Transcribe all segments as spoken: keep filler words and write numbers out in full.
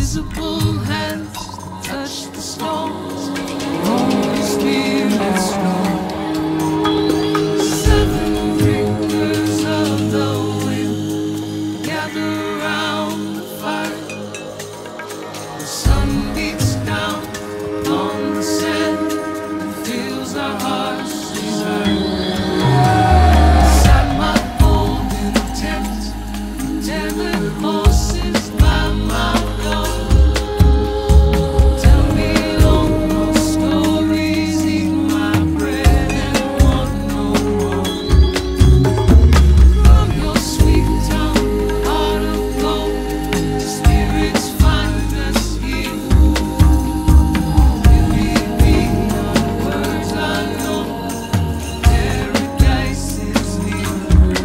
invisible hands touch the stones. Holy Spirit snow. Seven fingers of the wind gather round the fire. The sun beats down on the sand and fills our hearts' desire. Inside my golden tent, tethered horses by my door. Tell me no more stories, eat my bread and want no more. From your sweet tongue, heart of gold, spirits find us here. You repeat the words I know, paradise is near.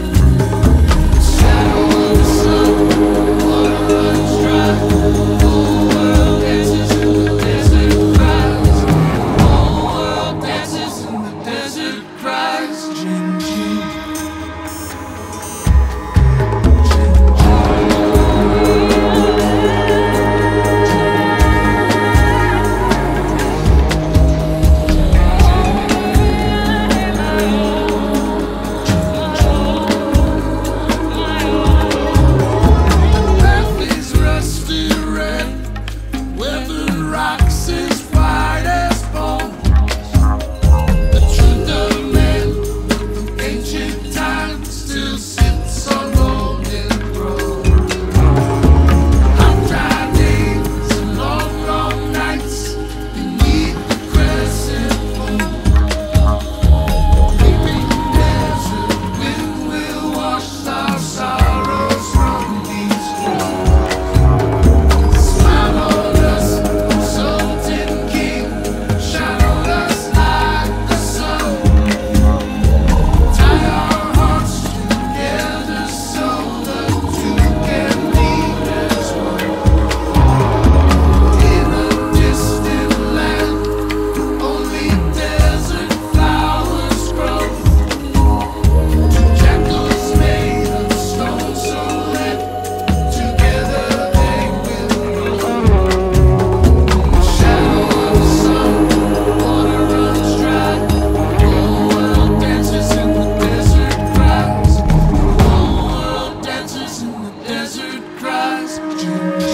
Shadow of the sun, water runs dry. Whole world dances in the desert cries. Whole world dances in the desert cries. Jin, jin. Earth is rusty red, weathered rocks as white as bone. The truth of man from ancient times still sits on golden road. Hot dry days and long, long nights beneath the crescent moon. Weeping desert wind will wash our sorrows from these walls. Smile on us, Sultan King, shine on us like the sun. Tie our hearts together so the two can lead as one. In a distant land, only desert flowers grow. Two jackals made of stone, so that together they will grow. Shadow of the sun, water runs dry. Whole world dances in the desert cries. Whole world dances in the desert cries. Jin,